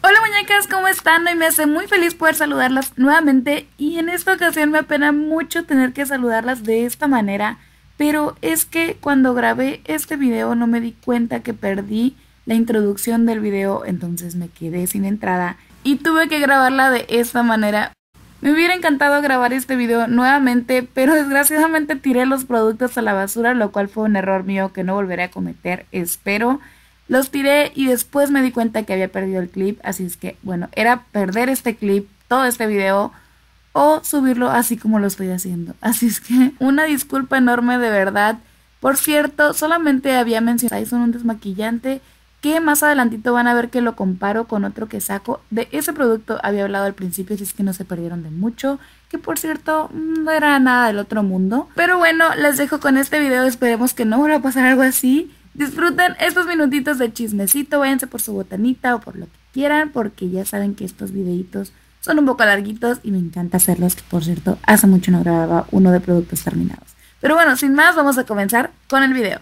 Hola muñecas, ¿cómo están? Hoy me hace muy feliz poder saludarlas nuevamente y en esta ocasión me apena mucho tener que saludarlas de esta manera, pero es que cuando grabé este video no me di cuenta que perdí la introducción del video, entonces me quedé sin entrada y tuve que grabarla de esta manera. Me hubiera encantado grabar este video nuevamente, pero desgraciadamente tiré los productos a la basura, lo cual fue un error mío que no volveré a cometer, espero. Los tiré y después me di cuenta que había perdido el clip, así es que, bueno, era perder este clip, todo este video, o subirlo así como lo estoy haciendo. Así es que, una disculpa enorme de verdad. Por cierto, solamente había mencionado Dyson un desmaquillante que más adelantito van a ver que lo comparo con otro que saco. De ese producto había hablado al principio, así es que no se perdieron de mucho, que por cierto no era nada del otro mundo. Pero bueno, les dejo con este video, esperemos que no vuelva a pasar algo así. Disfruten estos minutitos de chismecito, váyanse por su botanita o por lo que quieran, porque ya saben que estos videitos son un poco larguitos y me encanta hacerlos, que por cierto, hace mucho no grababa uno de productos terminados. Pero bueno, sin más, vamos a comenzar con el video.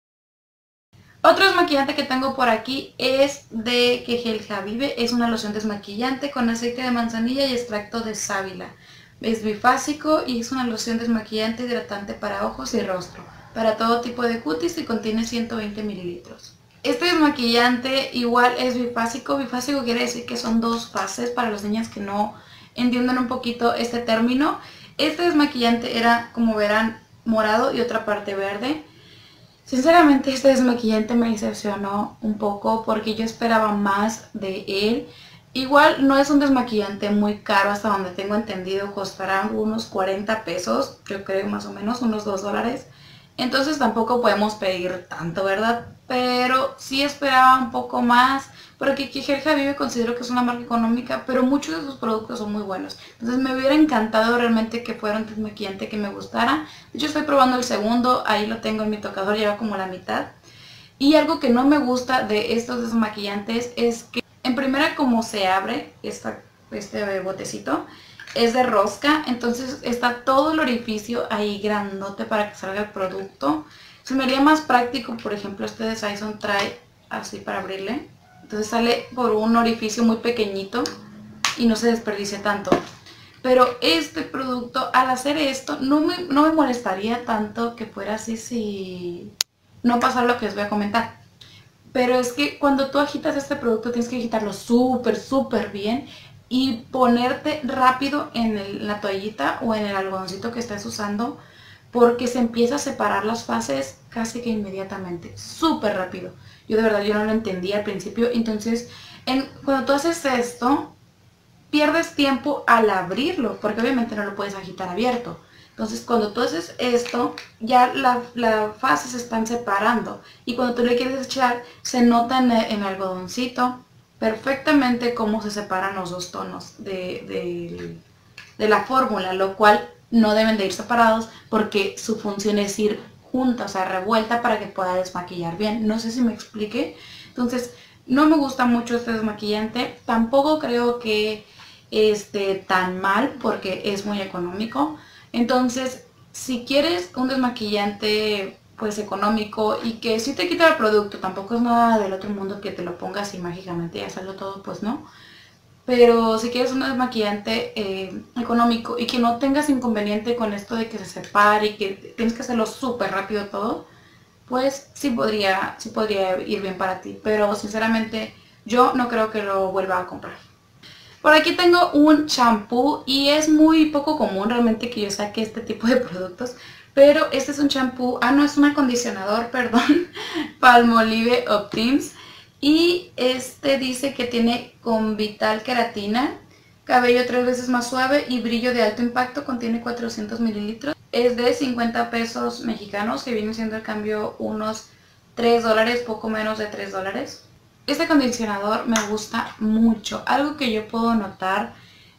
Otro desmaquillante que tengo por aquí es de Kejel Habibe, es una loción desmaquillante con aceite de manzanilla y extracto de sábila. Es bifásico y es una loción desmaquillante hidratante para ojos y rostro, para todo tipo de cutis y contiene 120 mililitros. Este desmaquillante igual es bifásico. Bifásico quiere decir que son dos fases para las niñas que no entiendan un poquito este término. Este desmaquillante era, como verán, morado y otra parte verde. Sinceramente este desmaquillante me decepcionó un poco porque yo esperaba más de él. Igual no es un desmaquillante muy caro, hasta donde tengo entendido costará unos 40 pesos, yo creo más o menos, unos $2. Entonces tampoco podemos pedir tanto, ¿verdad? Pero sí esperaba un poco más, porque Kejel Habibe considero que es una marca económica, pero muchos de sus productos son muy buenos. Entonces me hubiera encantado realmente que fuera un desmaquillante que me gustara. De hecho estoy probando el segundo, ahí lo tengo en mi tocador, lleva como la mitad. Y algo que no me gusta de estos desmaquillantes es que en primera como se abre este botecito, es de rosca, entonces está todo el orificio ahí grandote para que salga el producto. Se me haría más práctico, por ejemplo, este de Dyson trae así para abrirle. Entonces sale por un orificio muy pequeñito y no se desperdicia tanto. Pero este producto, al hacer esto, no me molestaría tanto que fuera así si no pasara lo que les voy a comentar. Pero es que cuando tú agitas este producto tienes que agitarlo súper bien y ponerte rápido en la toallita o en el algodoncito que estés usando, porque se empieza a separar las fases casi que inmediatamente, súper rápido. Yo de verdad yo no lo entendía al principio, entonces cuando tú haces esto pierdes tiempo al abrirlo, porque obviamente no lo puedes agitar abierto. Entonces cuando tú haces esto, ya las fases se están separando y cuando tú le quieres echar, se nota en el algodoncito perfectamente cómo se separan los dos tonos de la fórmula, lo cual no deben de ir separados porque su función es ir junta, o sea, revuelta para que pueda desmaquillar bien. No sé si me expliqué. Entonces, no me gusta mucho este desmaquillante. Tampoco creo que esté tan mal porque es muy económico. Entonces, si quieres un desmaquillante pues económico y que si te quita el producto, tampoco es nada del otro mundo que te lo pongas y mágicamente ya salió todo, pues no. Pero si quieres un desmaquillante económico y que no tengas inconveniente con esto de que se separe y que tienes que hacerlo súper rápido todo, pues sí podría ir bien para ti. Pero sinceramente yo no creo que lo vuelva a comprar. Por aquí tengo un champú y es muy poco común realmente que yo saque este tipo de productos. Pero este es un champú, no es un acondicionador, perdón, Palmolive Optims. Y este dice que tiene con Vital Keratina, cabello 3 veces más suave y brillo de alto impacto, contiene 400 mililitros. Es de 50 pesos mexicanos, que viene siendo el cambio unos $3, poco menos de $3. Este acondicionador me gusta mucho. Algo que yo puedo notar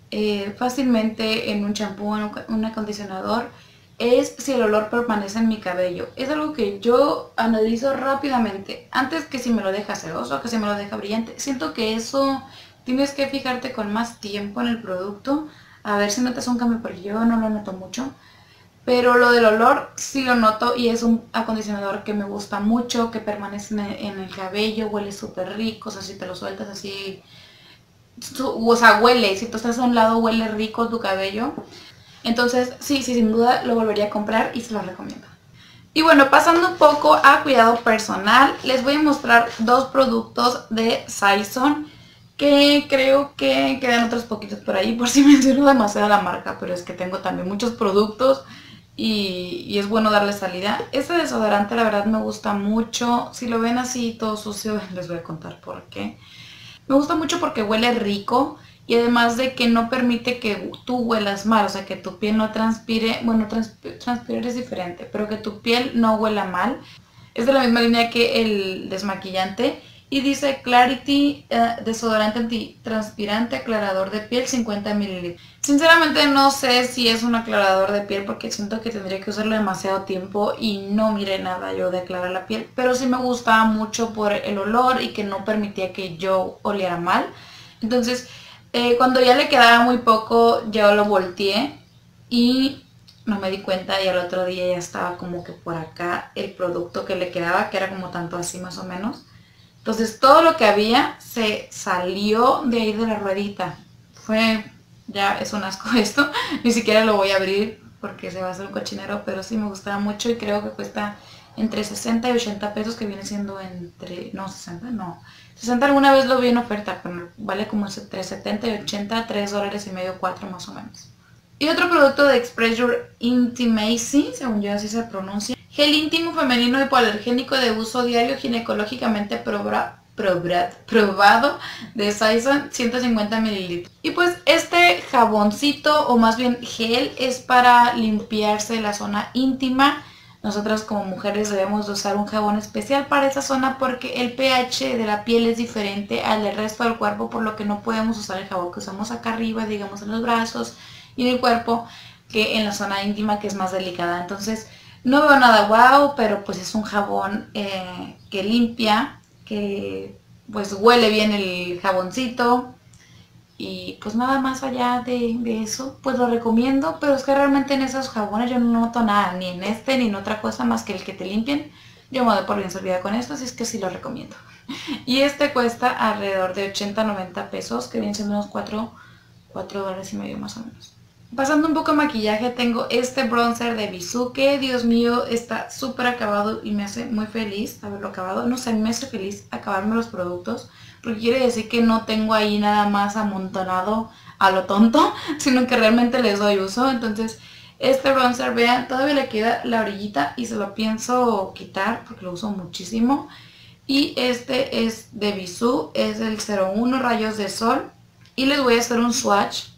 fácilmente en un champú o en un acondicionador es si el olor permanece en mi cabello. Es algo que yo analizo rápidamente, antes que si me lo deja ceroso o que si me lo deja brillante. Siento que eso tienes que fijarte con más tiempo en el producto, a ver si notas un cambio, porque yo no lo noto mucho. Pero lo del olor sí lo noto y es un acondicionador que me gusta mucho, que permanece en el cabello, huele súper rico, o sea, si te lo sueltas así o sea, huele, si tú estás a un lado huele rico tu cabello. Entonces sí, sin duda lo volvería a comprar y se lo recomiendo. Y bueno, pasando un poco a cuidado personal, les voy a mostrar dos productos de Saison que creo que quedan otros poquitos por ahí, por si menciono demasiado la marca, pero es que tengo también muchos productos y es bueno darle salida. Este desodorante la verdad me gusta mucho. Si lo ven así todo sucio, les voy a contar por qué. Me gusta mucho porque huele rico y además de que no permite que tú huelas mal, o sea, que tu piel no transpire, bueno, transpirar es diferente, pero que tu piel no huela mal. Es de la misma línea que el desmaquillante y dice Clarity desodorante antitranspirante aclarador de piel 50 ml. Sinceramente no sé si es un aclarador de piel porque siento que tendría que usarlo demasiado tiempo y no miré nada yo de aclarar la piel, pero sí me gustaba mucho por el olor y que no permitía que yo oliera mal. Entonces cuando ya le quedaba muy poco yo lo volteé y no me di cuenta y al otro día ya estaba como que por acá el producto que le quedaba, que era como tanto así más o menos. Entonces todo lo que había se salió de ahí de la ruedita. Ya es un asco esto, ni siquiera lo voy a abrir porque se va a hacer un cochinero, pero sí me gustaba mucho y creo que cuesta entre 60 y 80 pesos, que viene siendo no, 60, no. 60 alguna vez lo vi en oferta, pero vale como entre 70 y 80, 3 dólares y medio, 4 más o menos. Y otro producto de Express Your Intimacy, según yo así se pronuncia. Gel íntimo femenino hipoalergénico de uso diario ginecológicamente probado de Saison, 150 ml. Y pues este jaboncito, o más bien gel, es para limpiarse la zona íntima. Nosotras como mujeres debemos de usar un jabón especial para esa zona porque el pH de la piel es diferente al del resto del cuerpo, por lo que no podemos usar el jabón que usamos acá arriba, digamos en los brazos y en el cuerpo, que en la zona íntima, que es más delicada. Entonces no veo nada guau, pero pues es un jabón que limpia, que pues huele bien el jaboncito. Y pues nada más allá de eso, pues lo recomiendo, pero es que realmente en esos jabones yo no noto nada, ni en este ni en otra cosa más que el que te limpien. Yo me doy por bien servida con esto, así es que sí lo recomiendo. Y este cuesta alrededor de 80-90 pesos, que vienen siendo unos 4 dólares y medio más o menos. Pasando un poco a maquillaje, tengo este bronzer de Bisú, que Dios mío está súper acabado y me hace muy feliz haberlo acabado. No sé, me hace feliz acabarme los productos, porque quiere decir que no tengo ahí nada más amontonado a lo tonto, sino que realmente les doy uso. Entonces este bronzer, vean, todavía le queda la orillita y se lo pienso quitar porque lo uso muchísimo. Y este es de Bisú, es el 01 Rayos de Sol. Y les voy a hacer un swatch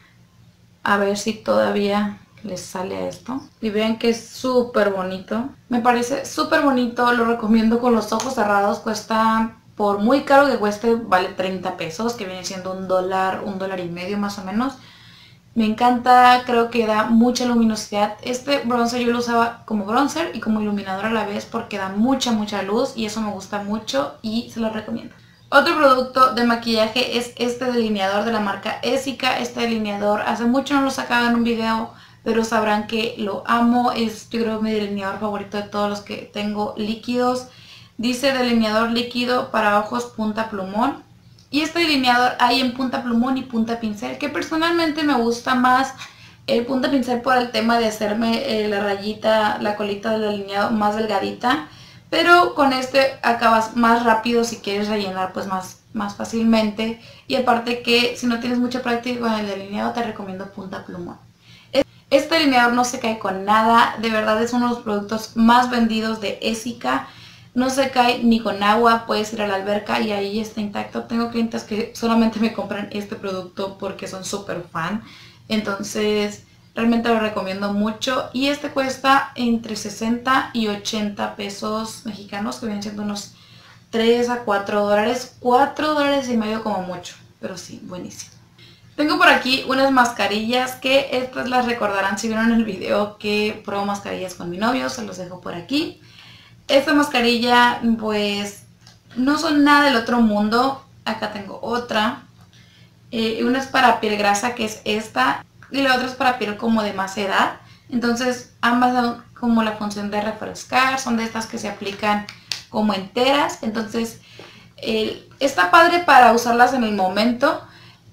a ver si todavía les sale a esto. Y vean que es súper bonito. Me parece súper bonito, lo recomiendo con los ojos cerrados. Cuesta, por muy caro que cueste, vale 30 pesos, que viene siendo $1, $1.50 más o menos. Me encanta, creo que da mucha luminosidad. Este bronzer yo lo usaba como bronzer y como iluminador a la vez porque da mucha luz y eso me gusta mucho y se lo recomiendo. Otro producto de maquillaje es este delineador de la marca Essica. Este delineador hace mucho no lo sacaba en un video, pero sabrán que lo amo. Es, yo creo, mi delineador favorito de todos los que tengo líquidos. Dice delineador líquido para ojos punta plumón. Y este delineador hay en punta plumón y punta pincel, que personalmente me gusta más el punta pincel por el tema de hacerme la rayita, la colita del delineado más delgadita. Pero con este acabas más rápido si quieres rellenar pues más fácilmente. Y aparte que si no tienes mucha práctica con el delineado, te recomiendo punta plumón. Este delineador no se cae con nada, de verdad es uno de los productos más vendidos de Essica. No se cae ni con agua, puedes ir a la alberca y ahí está intacto. Tengo clientes que solamente me compran este producto porque son súper fan. Entonces realmente lo recomiendo mucho. Y este cuesta entre 60 y 80 pesos mexicanos, que vienen siendo unos 3 a 4 dólares. 4 dólares y medio como mucho, pero sí, buenísimo. Tengo por aquí unas mascarillas que estas las recordarán si vieron el video que pruebo mascarillas con mi novio, se los dejo por aquí. Esta mascarilla pues no son nada del otro mundo. Acá tengo otra. Una es para piel grasa, que es esta, y la otra es para piel como de más edad. Entonces ambas dan como la función de refrescar, son de estas que se aplican como enteras. Entonces está padre para usarlas en el momento,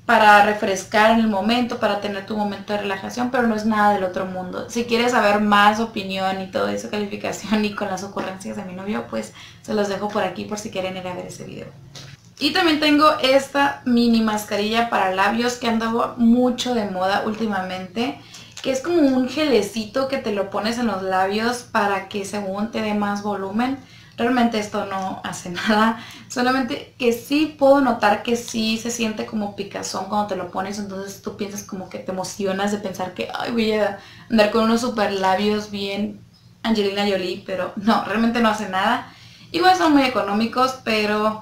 para refrescar en el momento, para tener tu momento de relajación, pero no es nada del otro mundo. Si quieres saber más opinión y todo eso, calificación y con las ocurrencias de mi novio, pues se los dejo por aquí por si quieren ir a ver ese video. Y también tengo esta mini mascarilla para labios que andaba mucho de moda últimamente, que es como un gelecito que te lo pones en los labios para que según te dé más volumen. Realmente esto no hace nada, solamente que sí puedo notar que sí se siente como picazón cuando te lo pones, entonces tú piensas como que te emocionas de pensar que ay, voy a andar con unos super labios bien Angelina Jolie, pero no, realmente no hace nada. Igual son muy económicos, pero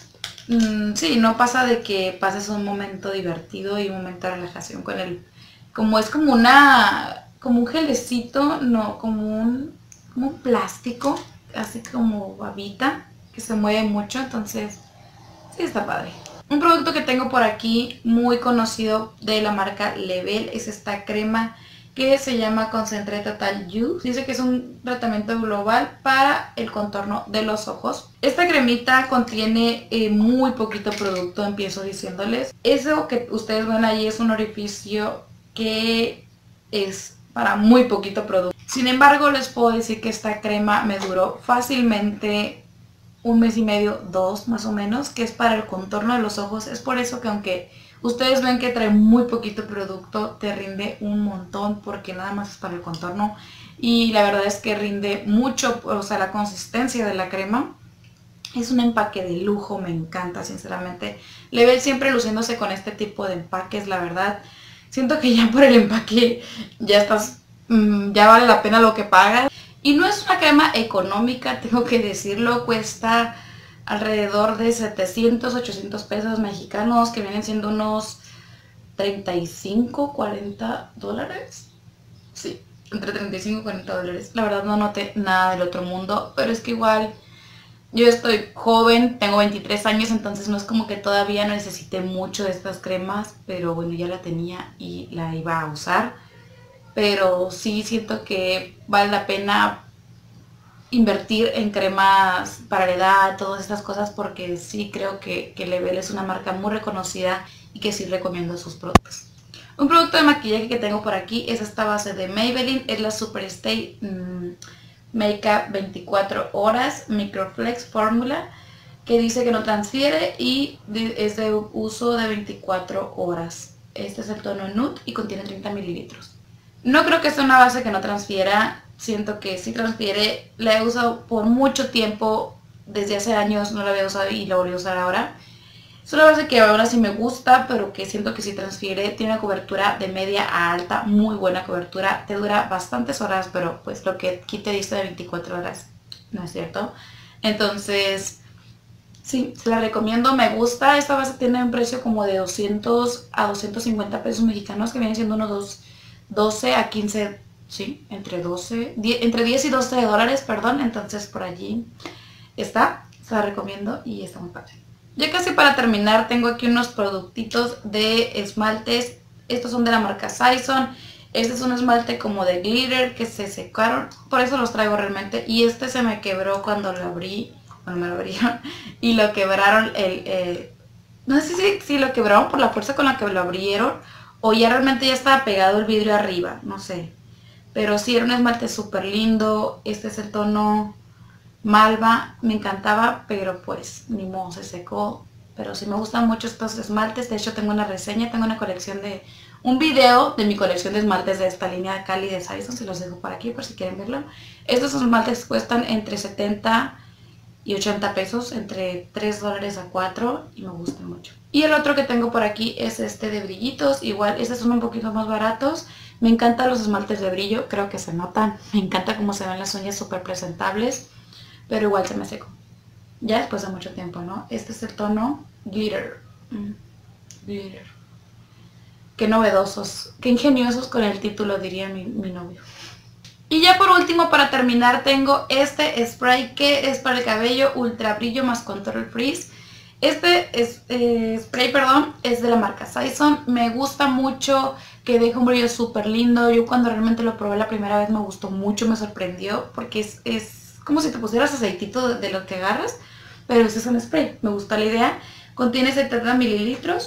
sí, no pasa de que pases un momento divertido y un momento de relajación con él. Como es como como un gelecito, no, como un plástico, así como babita, que se mueve mucho, entonces sí está padre. Un producto que tengo por aquí muy conocido de la marca Level es esta crema que se llama Concentré Total You. Dice que es un tratamiento global para el contorno de los ojos. Esta cremita contiene muy poquito producto, empiezo diciéndoles. Eso que ustedes ven ahí es un orificio que es para muy poquito producto. Sin embargo, les puedo decir que esta crema me duró fácilmente 1 mes y medio, 2 más o menos, que es para el contorno de los ojos. Es por eso que aunque ustedes ven que trae muy poquito producto, te rinde un montón porque nada más es para el contorno. Y la verdad es que rinde mucho, o sea, la consistencia de la crema. Es un empaque de lujo, me encanta sinceramente. Level siempre luciéndose con este tipo de empaques, la verdad. Siento que ya por el empaque ya estás, ya vale la pena lo que pagas. Y no es una crema económica, tengo que decirlo, cuesta alrededor de 700, 800 pesos mexicanos, que vienen siendo unos 35, 40 dólares. Sí, entre 35 y 40 dólares. La verdad no noté nada del otro mundo, pero es que igual yo estoy joven, tengo 23 años, entonces no es como que todavía necesité mucho de estas cremas, pero bueno, ya la tenía y la iba a usar. Pero sí siento que vale la pena invertir en cremas para la edad, todas estas cosas, porque sí creo que Level es una marca muy reconocida y que sí recomiendo sus productos. Un producto de maquillaje que tengo por aquí es esta base de Maybelline, es la Superstay Makeup 24 horas Microflex Fórmula, que dice que no transfiere y es de uso de 24 horas. Este es el tono nude y contiene 30 mililitros. No creo que sea una base que no transfiera, siento que sí transfiere, la he usado por mucho tiempo, desde hace años no la había usado y la volví a usar ahora. Es una base que ahora sí me gusta, pero que siento que sí transfiere, tiene una cobertura de media a alta, muy buena cobertura, te dura bastantes horas, pero pues lo que aquí te dice de 24 horas, no es cierto. Entonces, sí, se la recomiendo, me gusta, esta base tiene un precio como de 200 a 250 pesos mexicanos, que vienen siendo unos 12 a 15, sí, entre 10 y 12 dólares, perdón, entonces por allí está, se la recomiendo y está muy padre. Ya casi para terminar tengo aquí unos productitos de esmaltes, estos son de la marca Saison, este es un esmalte como de glitter que se secaron, por eso los traigo realmente, y este se me quebró cuando lo abrí, cuando me lo abrieron, y lo quebraron, no sé si lo quebraron por la fuerza con la que lo abrieron, o ya realmente ya estaba pegado el vidrio arriba, no sé. Pero sí, era un esmalte súper lindo. Este es el tono malva. Me encantaba, pero pues ni modo, se secó. Pero sí me gustan mucho estos esmaltes. De hecho tengo una reseña, tengo una colección un video de mi colección de esmaltes de esta línea de Cali de Saison. Se los dejo por aquí por si quieren verlo. Estos esmaltes cuestan entre 70 y 80 pesos, entre 3 dólares a 4 y me gustan mucho. Y el otro que tengo por aquí es este de brillitos, igual estos son un poquito más baratos. Me encantan los esmaltes de brillo, creo que se notan, me encanta cómo se ven las uñas súper presentables, pero igual se me secó. Ya después de mucho tiempo, ¿no? Este es el tono Glitter. Glitter. Qué novedosos, qué ingeniosos con el título, diría mi novio. Y ya por último, para terminar, tengo este spray que es para el cabello Ultra Brillo más Control Freeze. Este spray, es de la marca Saison. Me gusta mucho, que deja un brillo súper lindo. Yo cuando realmente lo probé la primera vez me gustó mucho, me sorprendió, porque es como si te pusieras aceitito de lo que agarras, pero este es un spray. Me gusta la idea. Contiene 70 mililitros.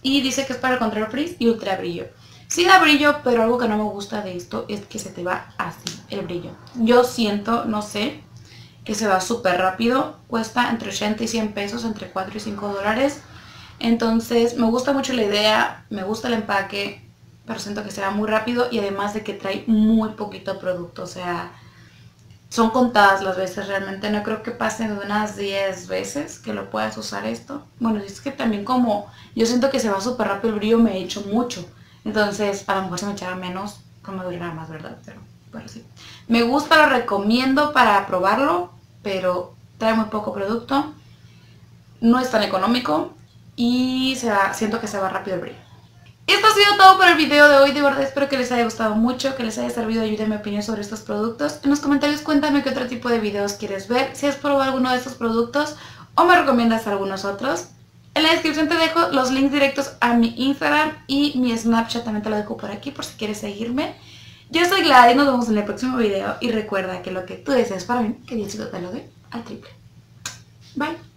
y dice que es para control frizz y ultra brillo. Sí da brillo, pero algo que no me gusta de esto es que se te va así el brillo. Yo siento, no sé, que se va súper rápido. Cuesta entre 80 y 100 pesos, entre 4 y 5 dólares. Entonces me gusta mucho la idea, me gusta el empaque, pero siento que se va muy rápido y además de que trae muy poquito producto. O sea, son contadas las veces realmente. No creo que pasen de unas 10 veces que lo puedas usar esto. Bueno, es que también como yo siento que se va súper rápido el brillo, me he hecho mucho. Entonces, a lo mejor se me echara menos, pues me durará más, ¿verdad? Pero sí. Me gusta, lo recomiendo para probarlo, pero trae muy poco producto. No es tan económico y siento que se va rápido el brillo. Esto ha sido todo por el video de hoy. De verdad espero que les haya gustado mucho, que les haya servido de ayuda en mi opinión sobre estos productos. En los comentarios cuéntame qué otro tipo de videos quieres ver, si has probado alguno de estos productos o me recomiendas algunos otros. En la descripción te dejo los links directos a mi Instagram y mi Snapchat, también te lo dejo por aquí por si quieres seguirme. Yo soy Gladys, nos vemos en el próximo video y recuerda que lo que tú deseas para mí, que Diosito te lo dé al triple. Bye.